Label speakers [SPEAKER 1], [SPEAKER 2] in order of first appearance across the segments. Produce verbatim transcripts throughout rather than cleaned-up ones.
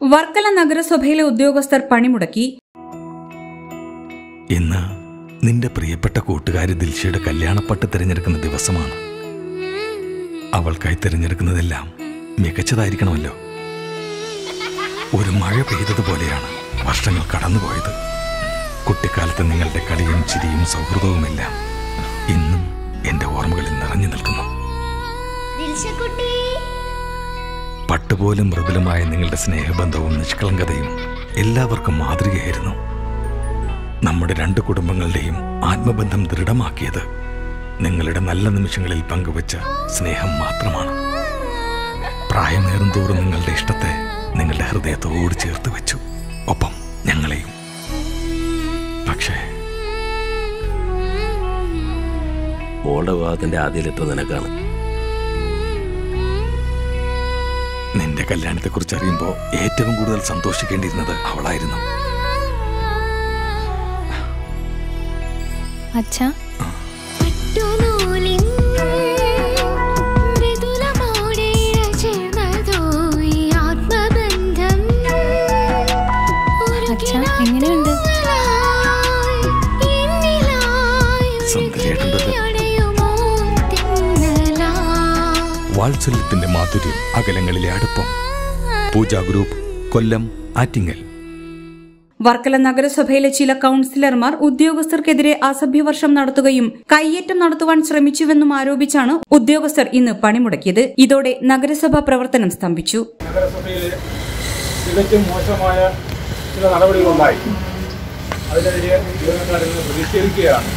[SPEAKER 1] വർക്കല നഗരസഭയിലെ ഉദ്യോഗസ്ഥർ പണിമുടക്കി.
[SPEAKER 2] ഇന്ന് നിന്റെ പ്രിയപ്പെട്ട കൂട്ടുകാരി ദിൽഷയുടെ കല്യാണപ്പട്ട് തിരഞ്ഞെടുക്കുന്ന ദിവസമാണ്. അവൾക്കായി തിരഞ്ഞെടുക്കുന്നതെല്ലാം മികച്ചതായിരിക്കണമല്ലോ. ഒരു മഴ പെയ്തതുപോലെയാണ് വർഷങ്ങൾ കടന്നുപോയത്. കുട്ടിക്കാലത്ത് നിങ്ങളുടെ കളിയും ചിരിയും സൗഹൃദവുമെല്ലാം ഇന്നും എന്റെ ഓർമ്മകളിൽ നിറഞ്ഞു നിൽക്കുന്നു. പട്ടുപോലും മൃദുലമായ നിങ്ങളുടെ സ്നേഹബന്ധവും നിഷ്കളങ്കതയും എല്ലാവർക്കും മാതൃകയായിരുന്നു. നമ്മുടെ രണ്ട് കുടുംബങ്ങളുടെയും ആത്മബന്ധം ദൃഢമാക്കിയത് നിങ്ങളുടെ നല്ല നിമിഷങ്ങളിൽ പങ്കുവച്ച സ്നേഹം മാത്രമാണ്. പ്രായമേറും തോറും നിങ്ങളുടെ ഇഷ്ടത്തെ നിങ്ങളുടെ ഹൃദയത്തോട് ചേർത്ത് വെച്ചു, ഒപ്പം ഞങ്ങളെയും. പക്ഷേ
[SPEAKER 3] മോളുടെ വിവാഹത്തിന്റെ ആദ്യലെത്ത നിനക്കാണ്.
[SPEAKER 2] നിന്റെ കല്യാണത്തെക്കുറിച്ച് അറിയുമ്പോൾ ഏറ്റവും കൂടുതൽ സന്തോഷിക്കേണ്ടിയിരുന്നത് അവളായിരുന്നു.
[SPEAKER 4] അച്ഛാ, എങ്ങനെയുണ്ട്?
[SPEAKER 2] വാത്സല്യത്തിന്റെ മാധുര്യം, അകലങ്ങളിലെ അടുപ്പം. പൂജ ഗ്രൂപ്പ്, കൊല്ലം, ആറ്റിങ്ങൽ.
[SPEAKER 1] വർക്കല നഗരസഭയിലെ ചില കൌൺസിലർമാർ ഉദ്യോഗസ്ഥർക്കെതിരെ അസഭ്യവർഷം നടത്തുകയും കയ്യേറ്റം നടത്തുവാൻ ശ്രമിച്ചുവെന്നും ആരോപിച്ചാണ് ഉദ്യോഗസ്ഥർ ഇന്ന് പണിമുടക്കിയത്. ഇതോടെ നഗരസഭാ പ്രവർത്തനം സ്തംഭിച്ചു.
[SPEAKER 5] നഗരസഭയിലെ തികച്ചും മോശമായ ചില നടപടികളുണ്ടായി. അതിനെതിരെ ജീവനക്കാരിൽ നിന്ന് പ്രതിഷേധിക്കുകയാണ്.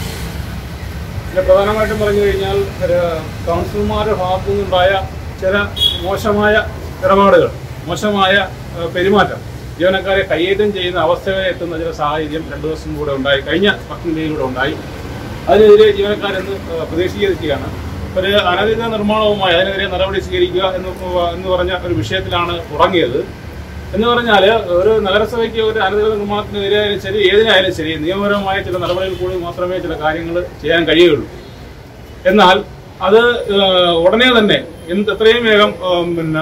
[SPEAKER 5] പിന്നെ പ്രധാനമായിട്ടും പറഞ്ഞു കഴിഞ്ഞാൽ കൗൺസിലർമാരുടെ ഭാഗത്തു നിന്നുണ്ടായ ചില മോശമായ ഇടപാടുകൾ, മോശമായ പെരുമാറ്റം, ജീവനക്കാരെ കയ്യേറ്റം ചെയ്യുന്ന അവസ്ഥയിൽ എത്തുന്ന ചില സാഹചര്യം രണ്ടു ദിവസം കൂടെ ഉണ്ടായി, കഴിഞ്ഞ പദ്ധതിയിലൂടെ ഉണ്ടായി. അതിനെതിരെ ജീവനക്കാരെന്ന് പ്രതിഷേധിക്കുകയാണ്. ഒരു അനധികൃത നിർമ്മാണവുമായി അതിനെതിരെ നടപടി സ്വീകരിക്കുക എന്ന് എന്ന് പറഞ്ഞ ഒരു വിഷയത്തിലാണ് തുടങ്ങിയത്. എന്ന് പറഞ്ഞാൽ ഒരു നഗരസഭയ്ക്ക് ഒരു അനധികൃത നിർമ്മാണത്തിനെതിരെ ശരി, ഏതിനായാലും ശരി, നിയമപരമായ ചില നടപടികൾ കൂടി മാത്രമേ ചില കാര്യങ്ങൾ ചെയ്യാൻ കഴിയുകയുള്ളൂ. എന്നാൽ അത് ഉടനെ തന്നെ എന്ത് എത്രയും വേഗം പിന്നെ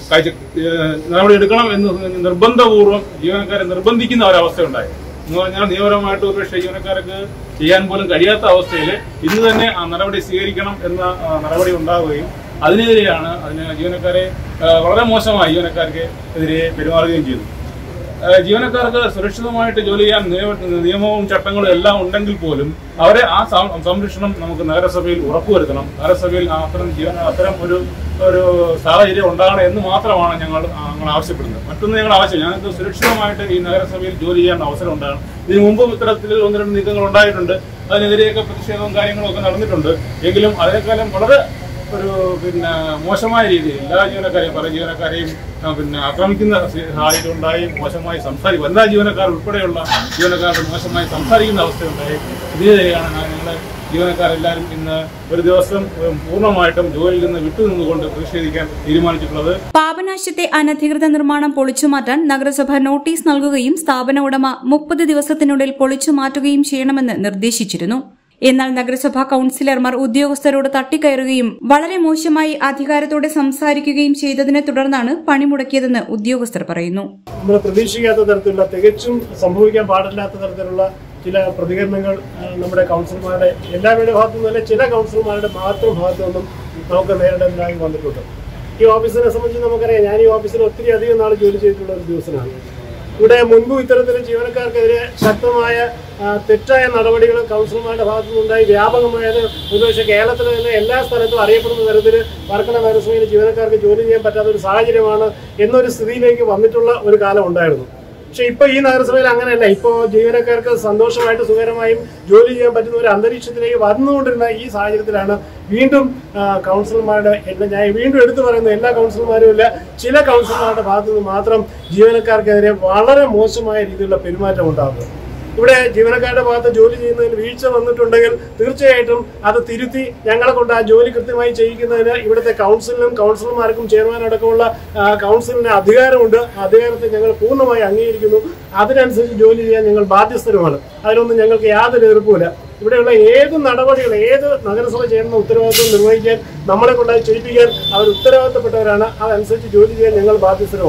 [SPEAKER 5] നടപടി എടുക്കണം എന്ന് നിർബന്ധപൂർവ്വം ജീവനക്കാരെ നിർബന്ധിക്കുന്ന ഒരവസ്ഥയുണ്ടായി. എന്ന് പറഞ്ഞാൽ നിയമപരമായിട്ട് ഒരു പക്ഷേ ജീവനക്കാർക്ക് ചെയ്യാൻ പോലും കഴിയാത്ത അവസ്ഥയിൽ ഇന്ന് തന്നെ ആ നടപടി സ്വീകരിക്കണം എന്ന നടപടി ഉണ്ടാവുകയും അതിനെതിരെയാണ് അതിന് ജീവനക്കാരെ വളരെ മോശമായി ജീവനക്കാർക്ക് എതിരെ പെരുമാറുകയും ചെയ്തു. ജീവനക്കാർക്ക് സുരക്ഷിതമായിട്ട് ജോലി ചെയ്യാൻ നിയമവും ചട്ടങ്ങളും എല്ലാം ഉണ്ടെങ്കിൽ പോലും അവരെ ആ സംരക്ഷണം നമുക്ക് നഗരസഭയിൽ ഉറപ്പുവരുത്തണം. നഗരസഭയിൽ അത്തരം ജീവന അത്തരം ഒരു ഒരു സാഹചര്യം ഉണ്ടാകണം എന്ന് മാത്രമാണ് ഞങ്ങൾ ഞങ്ങൾ ആവശ്യപ്പെടുന്നത്. മറ്റൊന്ന് ഞങ്ങൾ ആവശ്യം ഞങ്ങൾക്ക് സുരക്ഷിതമായിട്ട് ഈ നഗരസഭയിൽ ജോലി ചെയ്യാൻ അവസരം ഉണ്ടാകണം. ഇതിനു മുമ്പും ഇത്തരത്തിൽ ഒന്ന് രണ്ട് നീക്കങ്ങൾ ഉണ്ടായിട്ടുണ്ട്. അതിനെതിരെയൊക്കെ പ്രതിഷേധവും കാര്യങ്ങളും ഒക്കെ നടന്നിട്ടുണ്ട്. എങ്കിലും അതിനേക്കാളും വളരെ ഒരു പിന്നെ മോശമായ രീതിയിൽ എല്ലാ ജീവനക്കാരെയും പല ജീവനക്കാരെയും പിന്നെ ആക്രമിക്കുന്ന സാഹചര്യം ഉണ്ടായി. മോശമായി സംസാരിക്കും എല്ലാ ജീവനക്കാർ ഉൾപ്പെടെയുള്ള ജീവനക്കാരുടെ മോശമായി സംസാരിക്കുന്ന അവസ്ഥയുണ്ടായി. ഇതിനെതിരെയാണ് ഞങ്ങൾ ജീവനക്കാരെല്ലാവരും ഇന്ന് ഒരു ദിവസം പൂർണ്ണമായിട്ടും ജോലിയിൽ നിന്ന് വിട്ടുനിന്നുകൊണ്ട് പ്രതിഷേധിക്കാൻ തീരുമാനിച്ചിട്ടുള്ളത്.
[SPEAKER 1] പാപനാശത്തെ അനധികൃത നിർമ്മാണം പൊളിച്ചുമാറ്റാൻ നഗരസഭ നോട്ടീസ് നൽകുകയും സ്ഥാപന ഉടമ മുപ്പത് ദിവസത്തിനുള്ളിൽ പൊളിച്ചുമാറ്റുകയും ചെയ്യണമെന്ന് നിർദ്ദേശിച്ചിരുന്നു. എന്നാൽ നഗരസഭാ കൌൺസിലർമാർ ഉദ്യോഗസ്ഥരോട് തട്ടിക്കയറുകയും വളരെ മോശമായി അധികാരത്തോടെ സംസാരിക്കുകയും ചെയ്തതിനെ തുടർന്നാണ് പണിമുടക്കിയതെന്ന് ഉദ്യോഗസ്ഥർ പറയുന്നു.
[SPEAKER 6] നമ്മൾ പ്രതീക്ഷിക്കാത്ത തരത്തിലുള്ള, തികച്ചും സംഭവിക്കാൻ പാടില്ലാത്ത തരത്തിലുള്ള ചില പ്രതികരണങ്ങൾ നമ്മുടെ കൌൺസിലർമാരുടെ എല്ലാവരുടെ ഭാഗത്തു നിന്നല്ല, ചില കൌൺസിലർമാരുടെ മാത്രം ഭാഗത്തു നിന്നും നമുക്ക് നേരിടേണ്ടതായി വന്നിട്ടുണ്ട്. ഈ ഓഫീസിനെ സംബന്ധിച്ച് നമുക്കറിയാം, ഞാൻ ഈ ഓഫീസിൽ ഒത്തിരി അധികം നാൾ ജോലി ചെയ്തിട്ടുള്ള ഒരു ദിവസമാണ്. ഇവിടെ മുൻപും ഇത്തരത്തിൽ ജീവനക്കാർക്കെതിരെ ശക്തമായ തെറ്റായ നടപടികൾ കൗൺസിലർമാരുടെ ഭാഗത്തു നിന്നുണ്ടായി. വ്യാപകമായത് ഒരുപക്ഷെ കേരളത്തിൽ തന്നെ എല്ലാ സ്ഥലത്തും അറിയപ്പെടുന്ന തരത്തിൽ വർക്കല നഗരസഭയിൽ ജീവനക്കാർക്ക് ജോലി ചെയ്യാൻ പറ്റാത്ത ഒരു സാഹചര്യമാണ് എന്നൊരു സ്ഥിതിയിലേക്ക് വന്നിട്ടുള്ള ഒരു കാലം ഉണ്ടായിരുന്നു. പക്ഷെ ഇപ്പോൾ ഈ നഗരസഭയിൽ അങ്ങനെയല്ല. ഇപ്പോൾ ജീവനക്കാർക്ക് സന്തോഷമായിട്ട് സുഖകരമായും ജോലി ചെയ്യാൻ പറ്റുന്ന ഒരു അന്തരീക്ഷത്തിലേക്ക് വന്നുകൊണ്ടിരുന്ന ഈ സാഹചര്യത്തിലാണ് വീണ്ടും കൗൺസിലർമാരുടെ എല്ലാം ഞാൻ വീണ്ടും എടുത്തു പറയുന്നത് എല്ലാ കൗൺസിലർമാരും ഇല്ല, ചില കൗൺസിലർമാരുടെ ഭാഗത്തു നിന്ന് മാത്രം ജീവനക്കാർക്കെതിരെ വളരെ മോശമായ രീതിയിലുള്ള പെരുമാറ്റം ഉണ്ടാകുന്നത്. ഇവിടെ ജീവനക്കാരുടെ ഭാഗത്ത് ജോലി ചെയ്യുന്നതിന് വീഴ്ച വന്നിട്ടുണ്ടെങ്കിൽ തീർച്ചയായിട്ടും അത് തിരുത്തി ഞങ്ങളെ കൊണ്ട് ആ ജോലി കൃത്യമായി ചെയ്യിക്കുന്നതിന് ഇവിടുത്തെ കൗൺസിലിനും കൗൺസിലർമാർക്കും ചെയർമാനടക്കമുള്ള കൗൺസിലിന് അധികാരമുണ്ട്. ആ അധികാരത്തെ ഞങ്ങൾ പൂർണ്ണമായി അംഗീകരിക്കുന്നു. അതിനനുസരിച്ച് ജോലി ചെയ്യാൻ ഞങ്ങൾ ബാധ്യസ്ഥരുമാണ്. അതിനൊന്നും ഞങ്ങൾക്ക് യാതൊരു എതിർപ്പുമില്ല. ഇവിടെയുള്ള ഏത് നടപടികൾ, ഏത് നഗരസഭ ചെയ്യുന്ന ഉത്തരവാദിത്വം നിർവഹിക്കാൻ, നമ്മളെ കൊണ്ടായി ചെയ്യിപ്പിക്കാൻ അവർ ഉത്തരവാദിത്തപ്പെട്ടവരാണ്. അതനുസരിച്ച് ജോലി ചെയ്യാൻ ഞങ്ങൾ ബാധ്യസ്ഥരുമാണ്.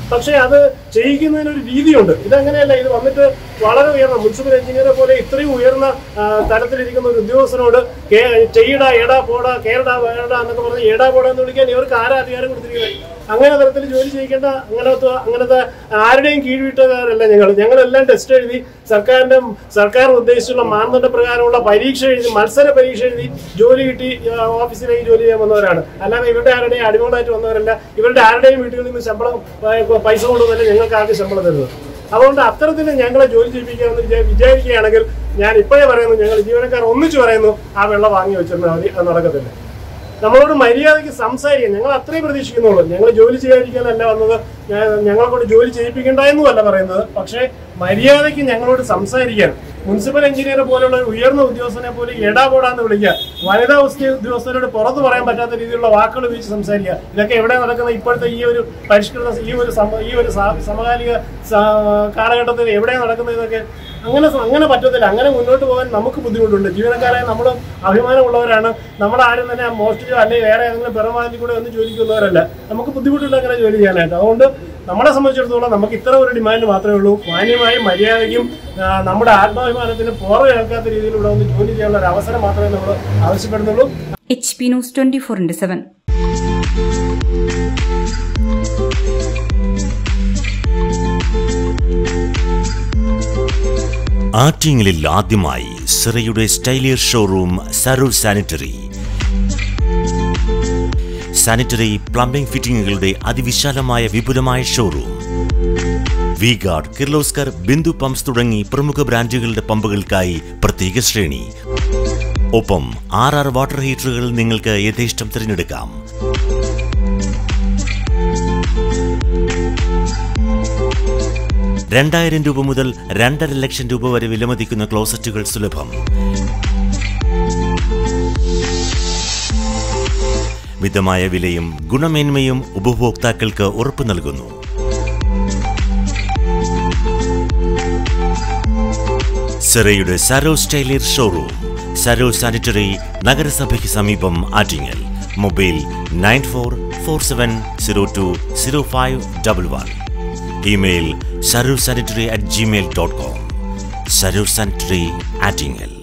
[SPEAKER 6] പക്ഷേ അത് ചെയ്യിക്കുന്നതിന് ഒരു രീതിയുണ്ട്. ഇതങ്ങനെയല്ല. ഇത് വന്നിട്ട് വളരെ ഉയർന്ന മുനിസിപ്പൽ എഞ്ചിനീയറെ പോലെ ഇത്രയും ഉയർന്ന തലത്തിലിരിക്കുന്ന ഒരു ഉദ്യോഗസ്ഥനോട് ചെയ്യടാ എടാ പോടാ കേരടാ വേടാ എന്നൊക്കെ പറഞ്ഞ് എടാ പോടാ എന്ന് വിളിക്കാൻ ഇവർക്ക് ആരാ അധികാരം കൊടുത്തിരിക്കുന്നത്? അങ്ങനെ തരത്തിൽ ജോലി ചെയ്യിക്കേണ്ട അങ്ങനത്തെ അങ്ങനത്തെ ആരുടെയും കീഴ്വിട്ടുകാരല്ല ഞങ്ങൾ. ഞങ്ങളെല്ലാം ടെസ്റ്റ് എഴുതി സർക്കാരിന്റെ സർക്കാർ ഉദ്ദേശിച്ചുള്ള മാനദണ്ഡ പ്രകാരമുള്ള പരീക്ഷ എഴുതി മത്സര പരീക്ഷ എഴുതി ജോലി കിട്ടി ഓഫീസിലേക്ക് ജോലി ചെയ്യാൻ വന്നവരാണ്. അല്ലാതെ ഇവരുടെ ആരുടെയും അടിമകളായിട്ട് വന്നവരല്ല. ഇവരുടെ ആരുടെയും വീട്ടുകളിൽ നിന്ന് ശമ്പളം പൈസ കൊണ്ടുവന്നല്ലേ ഞങ്ങൾക്ക് ആദ്യം ശമ്പളം തരുന്നത്. അതുകൊണ്ട് അത്തരത്തിൽ ഞങ്ങളെ ജോലി ചെയ്യിപ്പിക്കാമെന്ന് വിചാരിക്കുകയാണെങ്കിൽ ഞാൻ ഇപ്പോഴേ പറയുന്നു, ഞങ്ങൾ ജീവനക്കാർ ഒന്നിച്ചു പറയുന്നു, ആ വെള്ളം വാങ്ങി വെച്ചിരുന്നാൽ മതി. അത് നടക്കത്തില്ല. നമ്മളോട് മര്യാദയ്ക്ക് സംസാരിക്കാൻ ഞങ്ങൾ അത്രയും പ്രതീക്ഷിക്കുന്നുള്ളൂ. ഞങ്ങൾ ജോലി ചെയ്യാതിരിക്കാനല്ല വന്നത്, ഞങ്ങളെ കൊണ്ട് ജോലി ചെയ്യിപ്പിക്കേണ്ട എന്നുമല്ല പറയുന്നത്. പക്ഷേ മര്യാദയ്ക്ക് ഞങ്ങളോട് സംസാരിക്കാൻ മുനിസിപ്പൽ എഞ്ചിനീയർ പോലുള്ള ഉയർന്ന ഉദ്യോഗസ്ഥനെ പോലെ എടാ പോടാന്ന് വിളിക്കുക, വനിതാ ഉദ്യോഗസ്ഥരോട് പുറത്ത് പറയാൻ പറ്റാത്ത രീതിയിലുള്ള വാക്കുകൾ ഉപയോഗിച്ച് സംസാരിക്കുക. ഇതൊക്കെ എവിടെ നടക്കുന്ന ഇപ്പോഴത്തെ ഈ ഒരു പരിഷ്കൃത ഈ ഒരു ഈ ഒരു സമകാലിക കാലഘട്ടത്തിൽ എവിടെയാണ് നടക്കുന്നത്? ഇതൊക്കെ അങ്ങനെ അങ്ങനെ പറ്റത്തില്ല. അങ്ങനെ മുന്നോട്ട് പോകാൻ നമുക്ക് ബുദ്ധിമുട്ടുണ്ട്. ജീവനക്കാരായ നമ്മൾ അഭിമാനമുള്ളവരാണ്. നമ്മളാരും തന്നെ മോഷ്ടിച്ചോ അല്ലെങ്കിൽ വേറെ ഏതെങ്കിലും പിറമാതിൽ കൂടെ ഒന്ന് ജോലിക്കുന്നവരല്ല. നമുക്ക് ബുദ്ധിമുട്ടുണ്ട് അങ്ങനെ ജോലി ചെയ്യാനായിട്ട്. അതുകൊണ്ട് നമ്മളെ സംബന്ധിച്ചിടത്തോളം നമുക്ക് ഇത്ര ഒരു ഡിമാൻഡ് മാത്രമേ ഉള്ളൂ. മാന്യമായും മര്യാദയ്ക്കും നമ്മുടെ ആത്മാഭിമാനത്തിന് പുറമെ കേൾക്കാത്ത രീതിയിൽ ഇവിടെ ഒന്ന് ജോലി ചെയ്യാനുള്ള ഒരു അവസരം മാത്രമേ നമ്മൾ ആവശ്യപ്പെടുന്നുള്ളൂ.
[SPEAKER 1] H P news twenty four into seven.
[SPEAKER 7] ആറ്റിങ്ങലിൽ ആദ്യമായി സിറയുടെ സ്റ്റൈലിയർ showroom Saroor sanitary. Sanitary plumbing ഫിറ്റിംഗുകളുടെ അതിവിശാലമായ വിപുലമായ showroom. V guard, Kirloskar, Bindu pumps തുടങ്ങി പ്രമുഖ ബ്രാൻഡുകളുടെ പമ്പുകൾക്കായി പ്രത്യേക ശ്രേണി. ഒപ്പം ആർ ആർ വാട്ടർ ഹീറ്ററുകൾ നിങ്ങൾക്ക് യഥേഷ്ടം തിരഞ്ഞെടുക്കാം. രണ്ടായിരം രൂപ മുതൽ രണ്ടര ലക്ഷം രൂപ വരെ വിലമതിക്കുന്ന ക്ലോസറ്റുകൾ സുലഭം. മിതമായ വിലയും ഗുണമേന്മയും ഉപഭോക്താക്കൾക്ക് ഉറപ്പു നൽകുന്നു. സിറയുടെ സരോ സ്റ്റൈലിയർ ഷോറൂം, സരോ സാനിറ്ററി, നഗരസഭയ്ക്ക് സമീപം, Attingal. Mobile nine four four seven zero two zero five double one. Email Saroor sanitary at Gmail dot com. Saroor sanitary, Attingal.